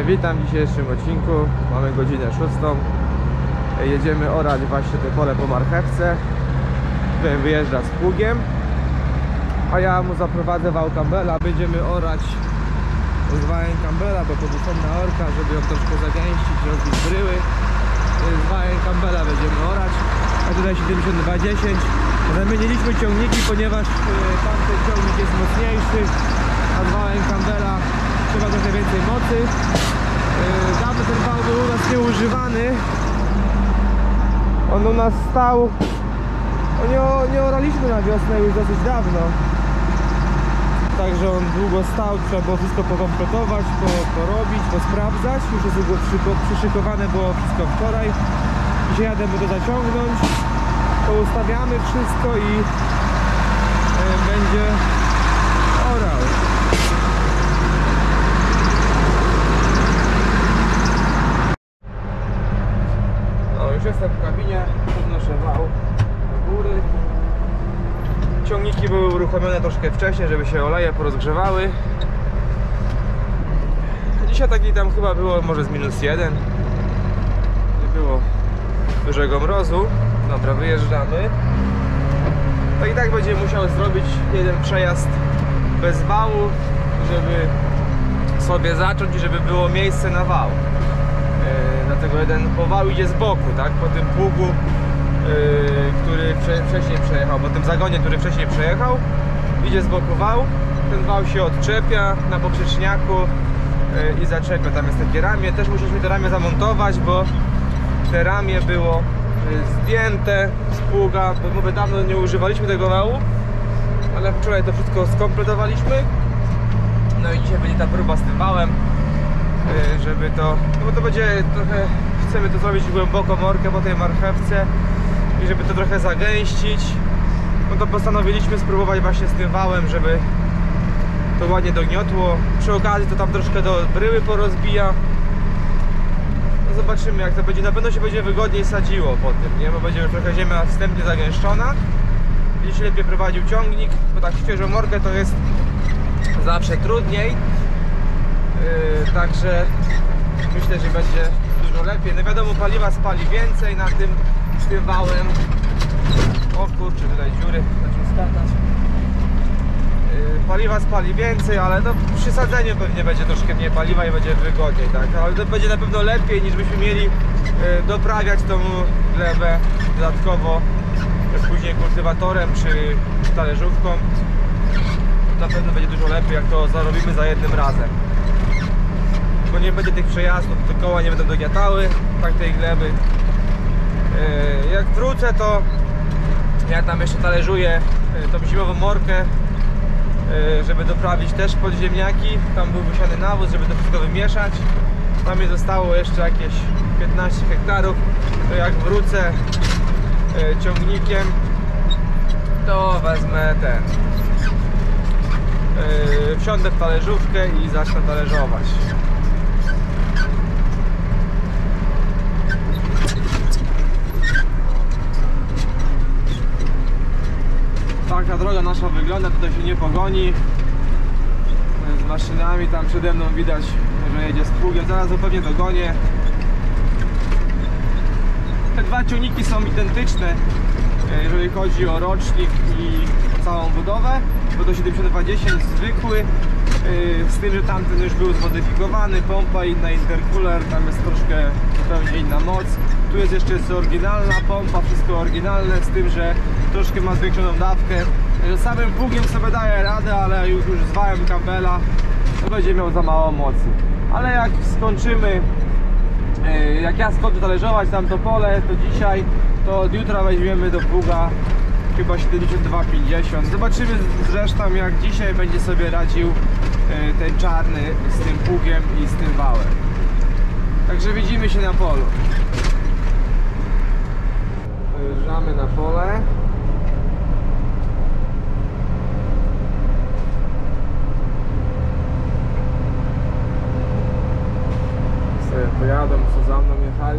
Witam w dzisiejszym odcinku. Mamy godzinę 6. Jedziemy orać właśnie te pole po marchewce. Tutaj wyjeżdża z pługiem, a ja mu zaprowadzę wał Campbella. Będziemy orać z wałem Campbella, bo podniesiona orka, żeby ją troszkę zagęścić, rozbić bryły. Z wałem Campbella będziemy orać, a tutaj 7210. Zamieniliśmy ciągniki, ponieważ tamten ciągnik jest mocniejszy, a z wałem Campbella trzeba trochę więcej mocy. Dawno ten wał był u nas nieużywany. On u nas stał. Nie oraliśmy na wiosnę już dosyć dawno. Także on długo stał, trzeba było wszystko pokompletować, porobić, posprawdzać. Już jest było przyszykowane było wszystko wczoraj. Dzisiaj jadę to zaciągnąć. Poustawiamy wszystko i będzie orał. Już jestem w kabinie, podnoszę wał do góry. Ciągniki były uruchomione troszkę wcześniej, żeby się oleje porozgrzewały. Dzisiaj taki tam chyba było może z -1. Nie było dużego mrozu. Dobra, wyjeżdżamy. To i tak będzie musiał zrobić jeden przejazd bez wału, żeby sobie zacząć i żeby było miejsce na wał. Dlatego jeden wał idzie z boku, tak? Po tym pługu, który wcześniej przejechał, po tym zagonie, który wcześniej przejechał, idzie z boku wał. Ten wał się odczepia na poprzeczniaku i zaczepia. Tam jest takie ramię. Też musieliśmy to ramię zamontować, bo te ramię było zdjęte z pługa, bo mówię, dawno nie używaliśmy tego wału, ale wczoraj to wszystko skompletowaliśmy. No i dzisiaj będzie ta próba z tym wałem, żeby to, no bo to będzie trochę, chcemy to zrobić głęboko morkę po tej marchewce i żeby to trochę zagęścić, no to postanowiliśmy spróbować właśnie z tym wałem, żeby to ładnie dogniotło. Przy okazji to tam troszkę do bryły porozbija. No zobaczymy, jak to będzie. Na pewno się będzie wygodniej sadziło po tym, nie? Bo będzie już trochę ziemia wstępnie zagęszczona. Będzie się lepiej prowadził ciągnik, bo tak świeżą morkę to jest zawsze trudniej. Także myślę, że będzie dużo lepiej. No wiadomo, paliwa spali więcej z tym wałem. O kurczę, tutaj dziury zaczął skakać. Paliwa spali więcej, ale no przy sadzeniu pewnie będzie troszkę mniej paliwa i będzie wygodniej, tak? Ale to będzie na pewno lepiej, niż byśmy mieli doprawiać tą glebę dodatkowo później kultywatorem czy talerzówką. Na pewno będzie dużo lepiej, jak to zarobimy za jednym razem. Bo nie będzie tych przejazdów, te koła nie będą dogniatały tak tej gleby. Jak wrócę, to ja tam jeszcze talerzuję tą zimową morkę, żeby doprawić też pod ziemniaki. Tam był wysiany nawóz, żeby to wszystko wymieszać. Tam mi zostało jeszcze jakieś 15 hektarów. To jak wrócę ciągnikiem, to wezmę wsiądę w talerzówkę i zacznę talerzować. Taka droga nasza wygląda, tutaj się nie pogoni z maszynami. Tam przede mną widać, że jedzie z pługiem, zaraz go pewnie dogonię. Te dwa ciągniki są identyczne, jeżeli chodzi o rocznik i całą budowę, bo to 7210 zwykły, z tym, że tamten już był zmodyfikowany, pompa inna, intercooler, tam jest troszkę zupełnie inna moc. Tu jest jeszcze oryginalna pompa, wszystko oryginalne, z tym, że troszkę ma zwiększoną dawkę. Samym pługiem sobie daje radę, ale już z wałem Campbella to będzie miał za mało mocy. Ale jak skończymy, jak ja skończę talerzować tamto pole, to dzisiaj, to od jutra weźmiemy do pługa chyba 7250. Zobaczymy zresztą, jak dzisiaj będzie sobie radził ten czarny z tym pługiem i z tym wałem. Także widzimy się na polu. Wyjeżdżamy na pole. Sobie pojadą, co za mną jechali.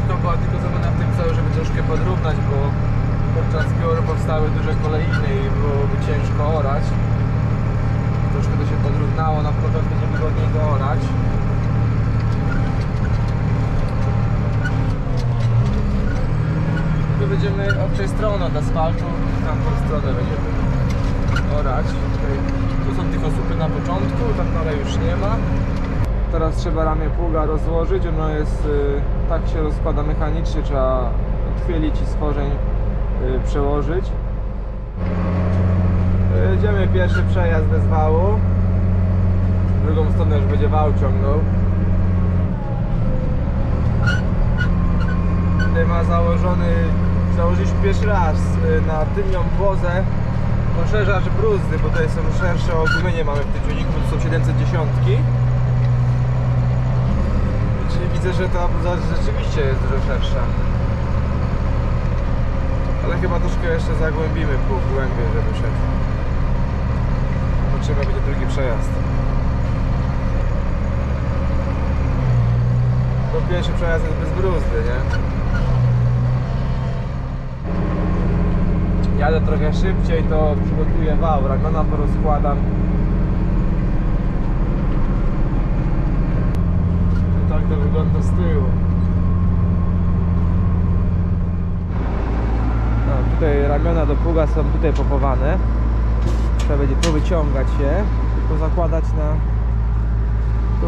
końcówka była tylko zrobiona w tym celu, żeby troszkę podrównać, bo podczas bioru powstały duże kolejny i byłoby ciężko orać. Troszkę to się podrównało, na początku będzie wygodniej go orać. Tu będziemy od tej strony, od asfaltu, tamtą stronę będziemy orać. Tu są tylko słupy na początku, tam dalej już nie ma. Teraz trzeba ramię pługa rozłożyć, ono jest, tak się rozkłada mechanicznie, trzeba odchylić i z korzeń przełożyć. Jedziemy pierwszy przejazd bez wału. W drugą stronę już będzie wał ciągnął. Tutaj ma założyliśmy pierwszy raz na tylnią błozę poszerzacz bruzdy, bo tutaj są szersze ogumienie mamy w tym ciągniku, to są 710. Czyli widzę, że ta bluza rzeczywiście jest dużo szersza. Ale chyba troszkę jeszcze zagłębimy pół głębiej, żeby szedł. Potrzebny będzie drugi przejazd. To pierwszy przejazd jest bez bruzdy, nie? Jadę trochę szybciej, to przygotuję wał, ramiona porozkładam. Tak to wygląda z tyłu. No, tutaj ramiona do pługa są tutaj pochowane. Trzeba będzie tu wyciągać je i pozakładać na tu.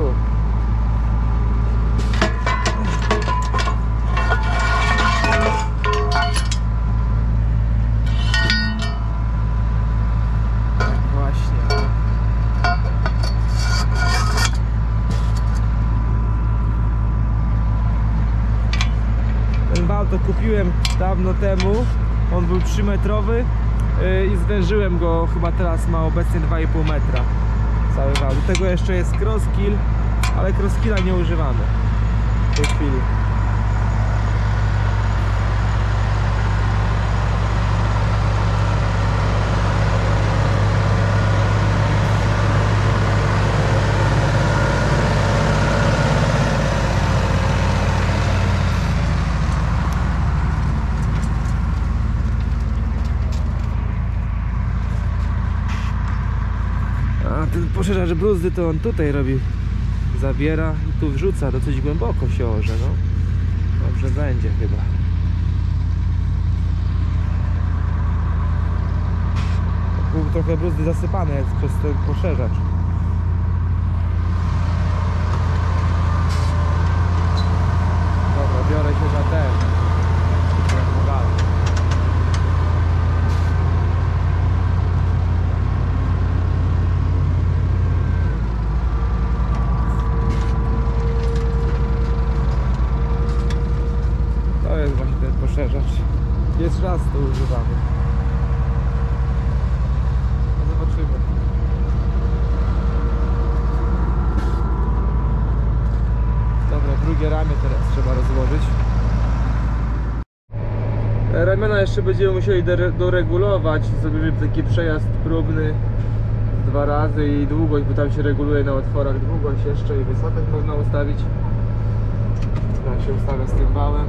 Tak właśnie. Ten wał to kupiłem dawno temu. On był 3-metrowy i zwężyłem go, chyba teraz ma obecnie 2,5 metra cały wał. Do tego jeszcze jest crosskill, ale crosskilla nie używamy w tej chwili. A ten poszerzacz bruzdy to on tutaj robi, zabiera i tu wrzuca, dosyć głęboko się orze, no. Dobrze będzie chyba. Był trochę bruzdy zasypane jest przez ten poszerzacz. Dobra, biorę się za ten. To jest właśnie ten poszerzacz. Jest raz to używamy. No zobaczymy. Dobra, drugie ramię teraz trzeba rozłożyć. Ramiona jeszcze będziemy musieli doregulować. Zrobimy taki przejazd próbny 2 razy i długość, bo tam się reguluje na otworach długość jeszcze i wysokość można ustawić. Teraz się ustawia z tym wałem.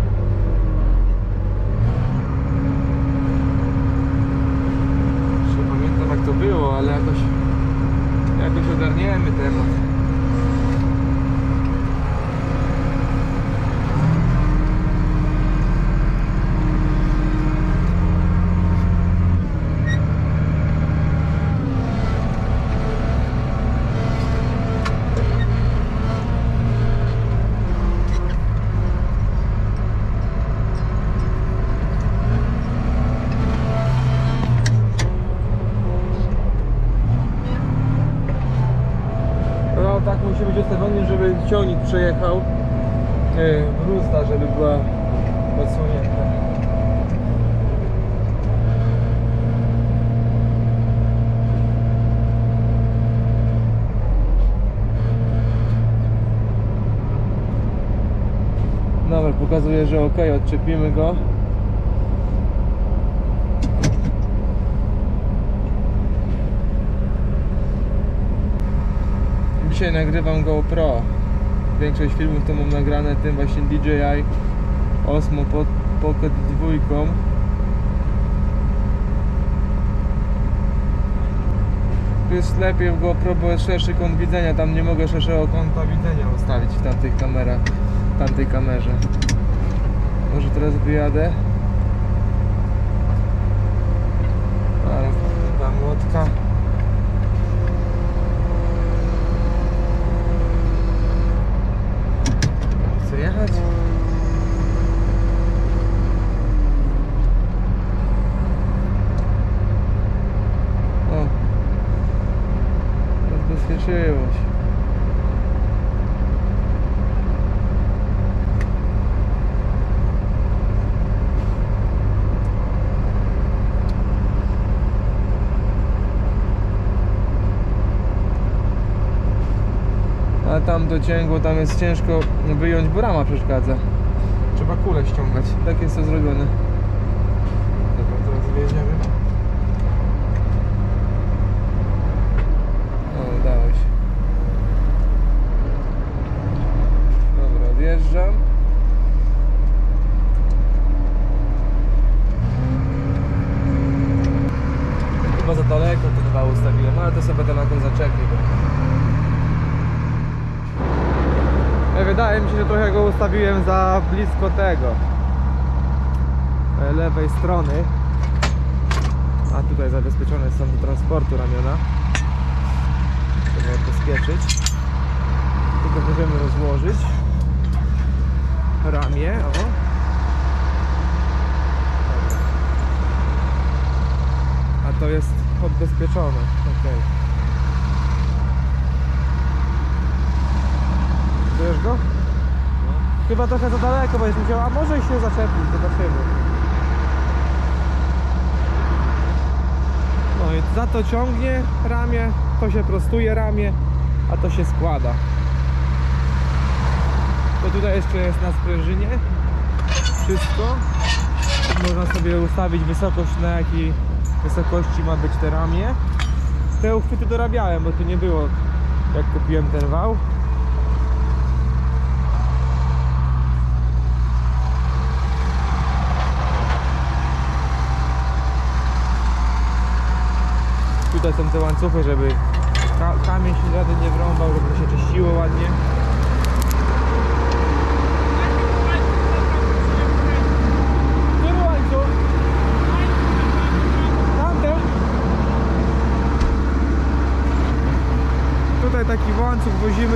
Nie pamiętam jak to było, ale jakoś ogarniemy temat. Tak musi być ustawiony, żeby ciągnik przejechał, bruzda, żeby była odsłonięta. Dobra, pokazuje, że ok, odczepimy go. Dzisiaj nagrywam GoPro. Większość filmów to mam nagrane tym właśnie DJI Osmo Pocket 2. Tu jest lepiej w GoPro, bo jest szerszy kąt widzenia. Tam nie mogę szerszego kąta widzenia ustawić w tamtych kamerach, w tamtej kamerze. Może teraz wyjadę. Ta młotka. Chcę jechać? O, rozbezpieczyło się. A tam docięgło, tam jest ciężko wyjąć, bo rama przeszkadza. Trzeba kulę ściągać. Tak jest to zrobione. Dobra, teraz wyjedziemy. O, udało się. Dobra, odjeżdżam. Chyba za daleko te dwa ustawiłem, ale to sobie będę na tym zaczepił. Wydaje mi się, że trochę go ustawiłem za blisko tego lewej strony. A tutaj zabezpieczone są do transportu ramiona. Trzeba odbezpieczyć. Tylko możemy rozłożyć ramię. O. A to jest odbezpieczone. Okay. Wiesz go? No. Chyba trochę za daleko będziesz musiał, a może się zaczepić, zobaczymy. No i za to ciągnie ramię, to się prostuje ramię, a to się składa. To tutaj jeszcze jest na sprężynie wszystko. Można sobie ustawić wysokość, na jakiej wysokości ma być te ramię. Te uchwyty dorabiałem, bo tu nie było, jak kupiłem ten wał. Tutaj są te łańcuchy, żeby kamień się żaden nie wrąbał, żeby się czyściło ładnie. Który łańcuch? Tamten? Tutaj taki łańcuch wozimy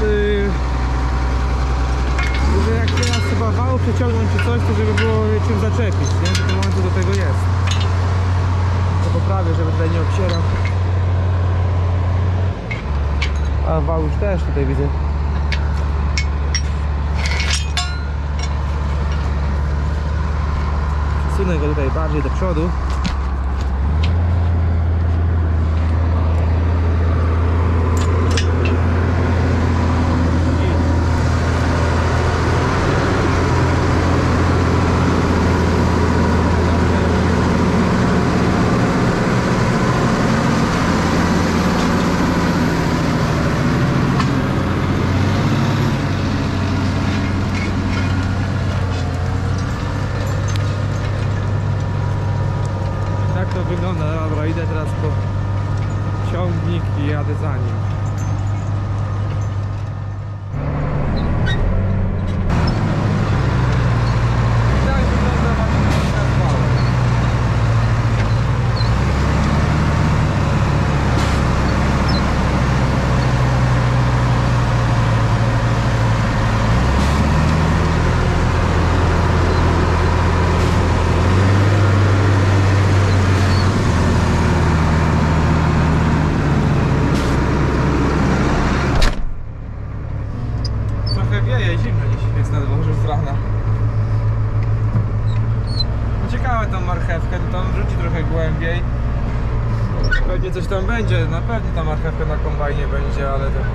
że jak teraz trzeba wał przeciągnąć czy coś, to żeby było czym zaczepić, nie? To ten łańcuch do tego jest. Poprawię, żeby tutaj nie obsierał. A wał już też tutaj widzę. Przesunę go tutaj bardziej do przodu. Wygląda, dobra, idę teraz po ciągnik i jadę za nim. Tak wygląda właśnie wał. Zimno dziś jest na dworze z rana. Ciekawe tą marchewkę, to tam wrzuci trochę głębiej. Pewnie coś tam będzie, na pewno ta marchewka na kombajnie będzie, ale to...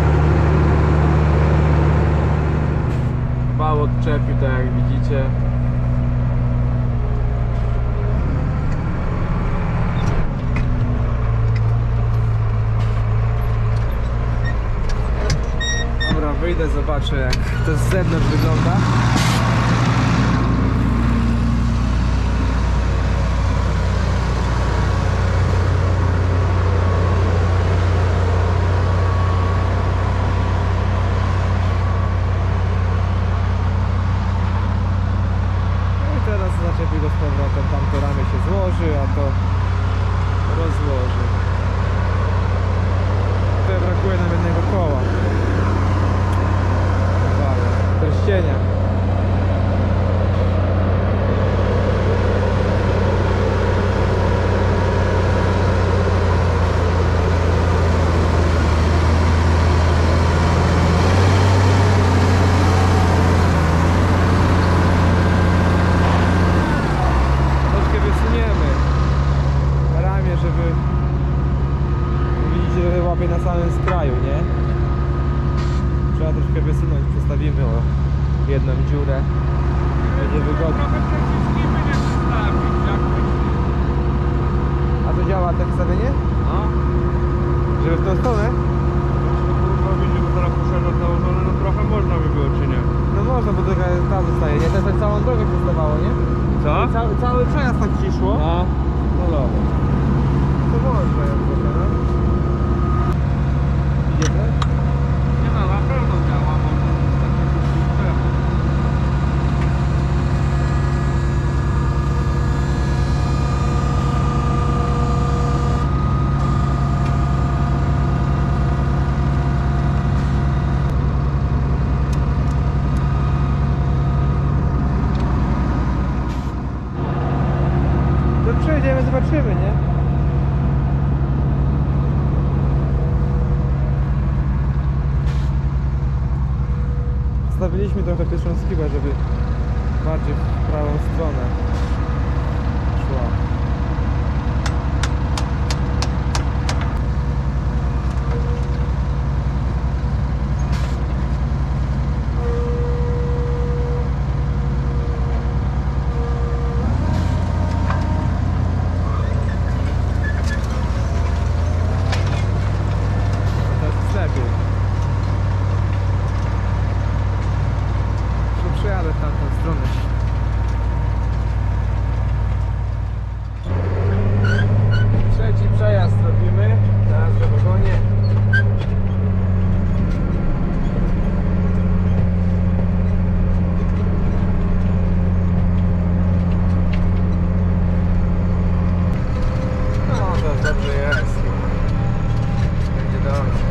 Odczepił, tak jak widzicie. zobaczę, jak to z zewnątrz wygląda. Zaczepi go z powrotem, tamto ramię się złoży, a to rozłoży. Tutaj brakuje nam jednego koła. Pierścienia. Żeby widzicie, że łapie na samym skraju, nie? Trzeba troszkę wysunąć, przestawimy o jedną dziurę. Będzie wygodnie. A to działa tak wstawienie? No. Żeby w tą stronę? Będzie to teraz poszedł założone, no trochę można by było, czy nie? No można, bo taka ta zostaje, nie? To tak całą drogę przestawało, nie? Co? Cały przejazd tak ci szło. No. No dobra. To można jak trochę, no? Idzie też? Nie no, na pewno działa, bo to jest takie system. To przejdziemy, zobaczymy, nie? Stawiliśmy trochę pierwszą skibę, żeby bardziej w prawą stronę szła. Teraz jest lepiej. Przejadę w tamtą stronę. Trzeci przejazd robimy. Teraz w wagonie. No to dobrze jest. Będzie dobrze.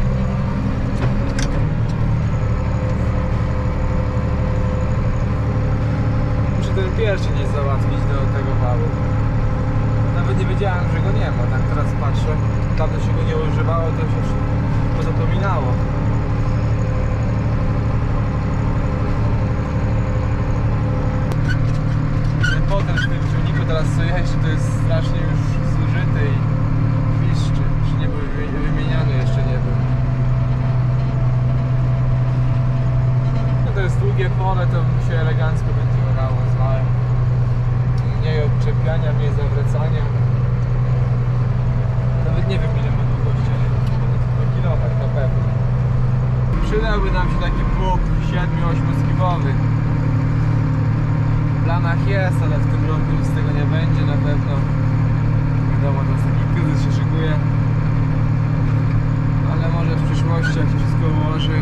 Ten pierwszy nie załatwić do tego wału. Nawet nie wiedziałem, że go nie ma. Tak teraz patrzę, dawno się go nie używało, to się to zapominało. Ten potem w tym ciągniku teraz co jeździ, to jest strasznie już zużyty i piszczy. Jeszcze nie był wymieniany, jeszcze nie był. No to jest długie pole, to się elegancko będzie orało z wałem. Mniej odczepiania, mniej zawracania. Nawet nie wiem ile ma długości, ale ponad kilometr na pewno. Przydałby nam się taki pług 7-8 skibowy. W planach jest, ale w tym roku nic z tego nie będzie na pewno. Wiadomo, to taki kryzys się szykuje. Ale może w przyszłości, jak się wszystko ułoży,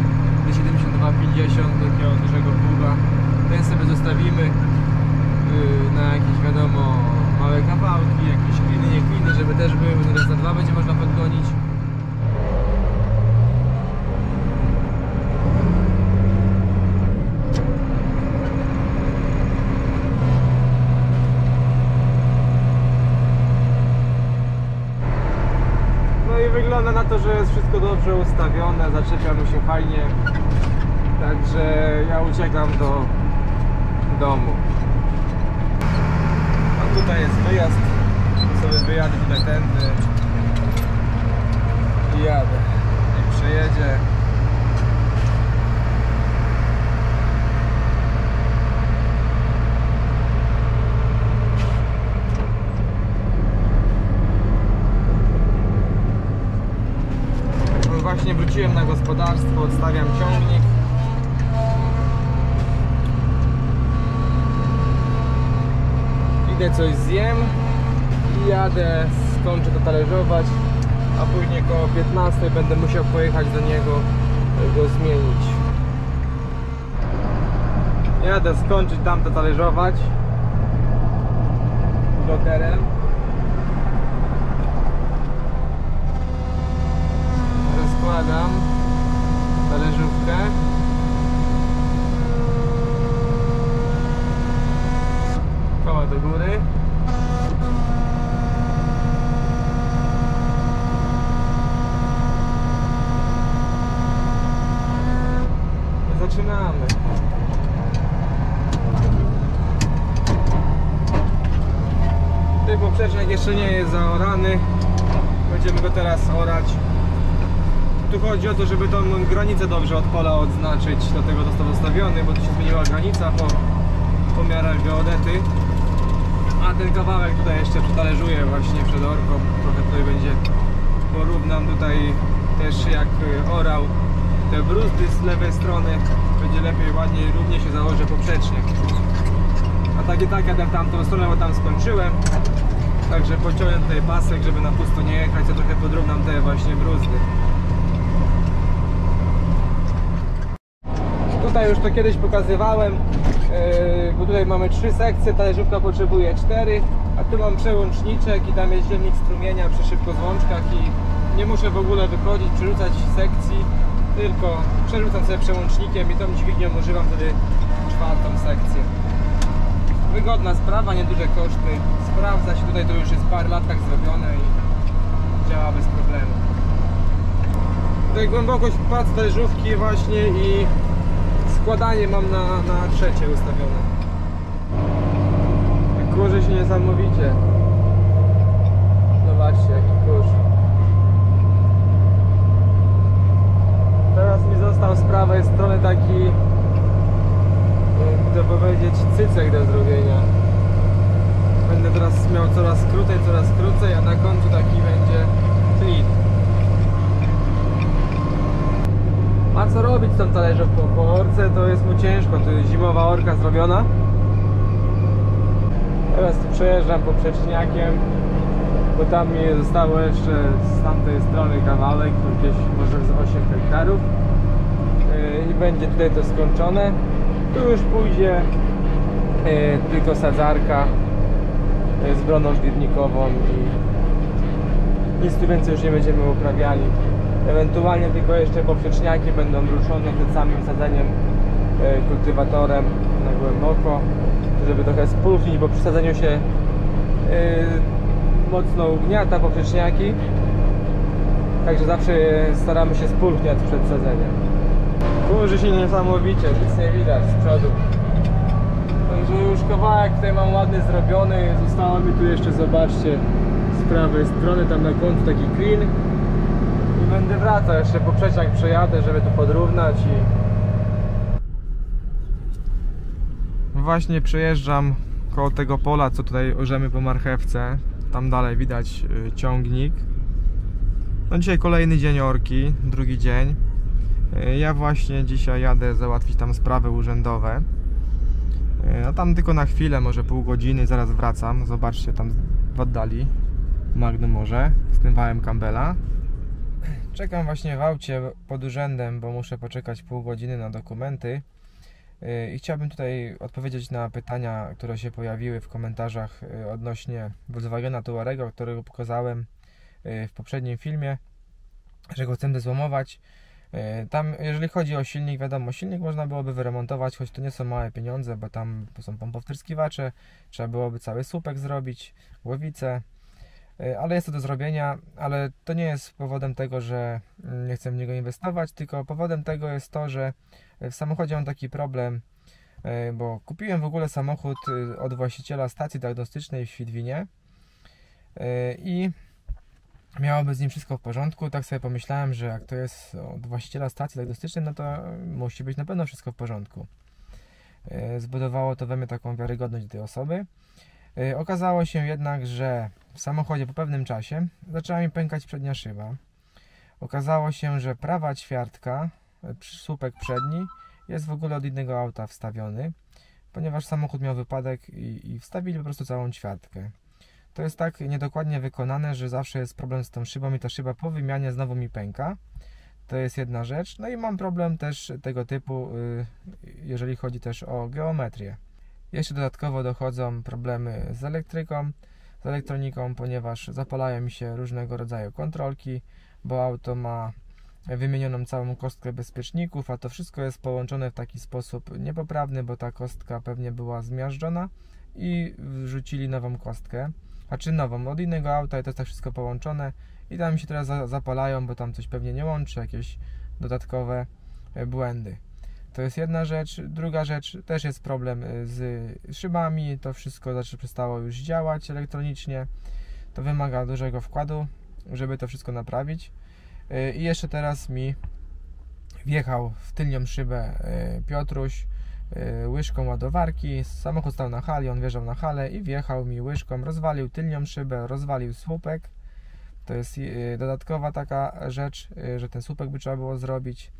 72-50 do takiego dużego pługa. Ten sobie zostawimy na jakieś, wiadomo, małe kawałki, jakieś kliny, nie kliny, żeby też były, bo raz na dwa będzie można podgonić. No i wygląda na to, że jest wszystko dobrze ustawione, zaczepia mu się fajnie. Także ja uciekam do domu. A tutaj jest wyjazd. Sobie wyjadę tutaj tędy i jadę. I przejedzie. Właśnie wróciłem na gospodarstwo, odstawiam ciągnik. idę coś zjem i jadę, skończę to talerzować, a później koło 15 będę musiał pojechać do niego, go zmienić. Jadę skończyć tam to talerzować blokerem. Rozkładam talerzówkę. Koła do góry. I zaczynamy. Ten poprzecznik jeszcze nie jest zaorany. Będziemy go teraz orać. Tu chodzi o to, żeby tą granicę dobrze od pola odznaczyć. Dlatego został zostawiony, bo tu się zmieniła granica po pomiarach geodety. A ten kawałek tutaj jeszcze przetalierzuję właśnie przed orką. Trochę tutaj będzie, porównam tutaj też jak orał te bruzdy z lewej strony. Będzie lepiej, ładniej, równie się założy poprzecznik. A tak i tak jadę w tamtą stronę, bo tam skończyłem. Także pociąłem tutaj pasek, żeby na pusto nie jechać, a trochę podrównam te właśnie bruzdy. Tutaj już to kiedyś pokazywałem, bo tutaj mamy 3 sekcje, talerzówka potrzebuje 4, a tu mam przełączniczek i tam jest silnik strumienia przy szybkozłączkach i nie muszę w ogóle wychodzić, przerzucać sekcji, tylko przerzucam sobie przełącznikiem i tą dźwignią używam wtedy 4. sekcję. Wygodna sprawa, nieduże koszty, sprawdza się, tutaj to już jest parę lat tak zrobione i działa bez problemu. Tutaj głębokość pracy talerzówki właśnie i składanie mam na 3 ustawione. Kurzy się niesamowicie. Zobaczcie jaki kurz. Teraz mi został z prawej strony taki, jakby to powiedzieć, cycek do zrobienia. Będę teraz miał coraz krócej, a na końcu taki będzie clean. Ma co robić z tą talerzówką? Po orce to jest mu ciężko, to jest zimowa orka zrobiona. Teraz tu przejeżdżam poprzeczniakiem, bo tam mi zostało jeszcze z tamtej strony kawałek, gdzieś może z 8 hektarów. I będzie tutaj to skończone. Tu już pójdzie tylko sadzarka z broną żwirnikową i nic tu więcej już nie będziemy uprawiali. Ewentualnie tylko jeszcze poprzeczniaki będą ruszone tym samym sadzeniem kultywatorem na głęboko, żeby trochę spulchnić, bo przy sadzeniu się mocno ugniata poprzeczniaki, także zawsze staramy się spulchniać przed sadzeniem. Kurzy się niesamowicie, nic nie widać z przodu. Także już kawałek tutaj mam ładny zrobiony, zostało mi tu jeszcze, zobaczcie, z prawej strony, tam na końcu taki clean. I będę wracał, jeszcze poprzeczniak przejadę, żeby tu podrównać i... Właśnie przejeżdżam koło tego pola, co tutaj orzemy po marchewce. Tam dalej widać ciągnik. No dzisiaj kolejny dzień orki, drugi dzień. Ja właśnie dzisiaj jadę załatwić tam sprawy urzędowe. No tam tylko na chwilę, może pół godziny, zaraz wracam. Zobaczcie, tam w oddali Magnum Morze z tym wałem Campbella. Czekam właśnie w aucie pod urzędem, bo muszę poczekać pół godziny na dokumenty. I chciałbym tutaj odpowiedzieć na pytania, które się pojawiły w komentarzach odnośnie Volkswagena Touarego, którego pokazałem w poprzednim filmie, że go chcę zezłomować. Tam, jeżeli chodzi o silnik, wiadomo, silnik można byłoby wyremontować, choć to nie są małe pieniądze, bo tam są pompowtryskiwacze, trzeba byłoby cały słupek zrobić, głowicę, ale jest to do zrobienia, ale to nie jest powodem tego, że nie chcę w niego inwestować, tylko powodem tego jest to, że w samochodzie mam taki problem, bo kupiłem w ogóle samochód od właściciela stacji diagnostycznej w Świdwinie i miałoby z nim wszystko w porządku. Tak sobie pomyślałem, że jak to jest od właściciela stacji diagnostycznej, no to musi być na pewno wszystko w porządku. Zbudowało to we mnie taką wiarygodność do tej osoby. Okazało się jednak, że w samochodzie po pewnym czasie zaczęła mi pękać przednia szyba. Okazało się, że prawa ćwiartka, słupek przedni, jest w ogóle od innego auta wstawiony. ponieważ samochód miał wypadek i wstawili po prostu całą ćwiartkę. To jest tak niedokładnie wykonane, że zawsze jest problem z tą szybą i ta szyba po wymianie znowu mi pęka. To jest jedna rzecz. No i mam problem też tego typu, jeżeli chodzi też o geometrię. Jeszcze dodatkowo dochodzą problemy z elektryką, z elektroniką, ponieważ zapalają mi się różnego rodzaju kontrolki, bo auto ma wymienioną całą kostkę bezpieczników, a to wszystko jest połączone w taki sposób niepoprawny, bo ta kostka pewnie była zmiażdżona i wrzucili nową kostkę, a czy nową, od innego auta i to jest tak wszystko połączone i tam się teraz zapalają, bo tam coś pewnie nie łączy, jakieś dodatkowe błędy. To jest jedna rzecz. Druga rzecz, też jest problem z szybami, to wszystko przestało już działać elektronicznie, to wymaga dużego wkładu, żeby to wszystko naprawić. I jeszcze teraz mi wjechał w tylnią szybę Piotruś łyżką ładowarki, samochód stał na hali, on wjeżdżał na halę i wjechał mi łyżką, rozwalił tylnią szybę, rozwalił słupek. To jest dodatkowa taka rzecz, że ten słupek by trzeba było zrobić.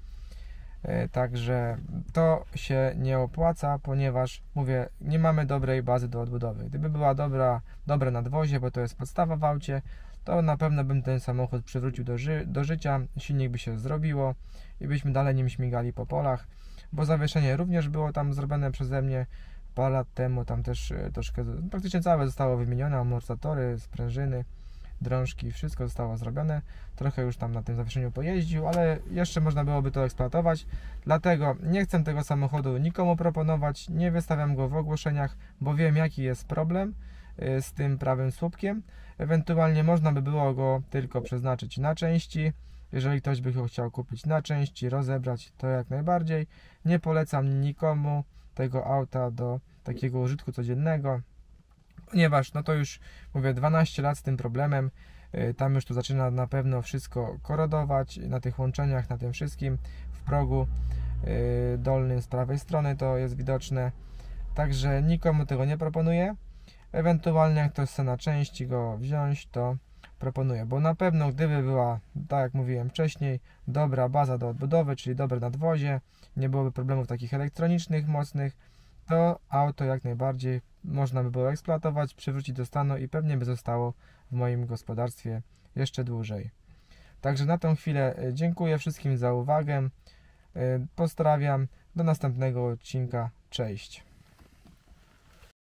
Także to się nie opłaca, ponieważ mówię, nie mamy dobrej bazy do odbudowy. Gdyby była dobre nadwozie, bo to jest podstawa w aucie, to na pewno bym ten samochód przywrócił do życia, silnik by się zrobiło i byśmy dalej nim śmigali po polach, bo zawieszenie również było tam zrobione przeze mnie parę lat temu, tam też troszkę, praktycznie całe zostało wymienione, amortyzatory, sprężyny, drążki, wszystko zostało zrobione. Trochę już tam na tym zawieszeniu pojeździł, ale jeszcze można byłoby to eksploatować. Dlatego nie chcę tego samochodu nikomu proponować, nie wystawiam go w ogłoszeniach, bo wiem jaki jest problem z tym prawym słupkiem. Ewentualnie można by było go tylko przeznaczyć na części. Jeżeli ktoś by go chciał kupić na części, rozebrać, to jak najbardziej. Nie polecam nikomu tego auta do takiego użytku codziennego, ponieważ no to już mówię 12 lat z tym problemem, tam już tu zaczyna na pewno wszystko korodować na tych łączeniach, na tym wszystkim, w progu dolnym z prawej strony to jest widoczne, także nikomu tego nie proponuję. Ewentualnie jak ktoś chce na części go wziąć, to proponuję, bo na pewno gdyby była, tak jak mówiłem wcześniej, dobra baza do odbudowy, czyli dobre nadwozie, nie byłoby problemów takich elektronicznych, mocnych, to auto jak najbardziej można by było eksploatować, przywrócić do stanu i pewnie by zostało w moim gospodarstwie jeszcze dłużej. Także na tą chwilę dziękuję wszystkim za uwagę, pozdrawiam, do następnego odcinka, cześć.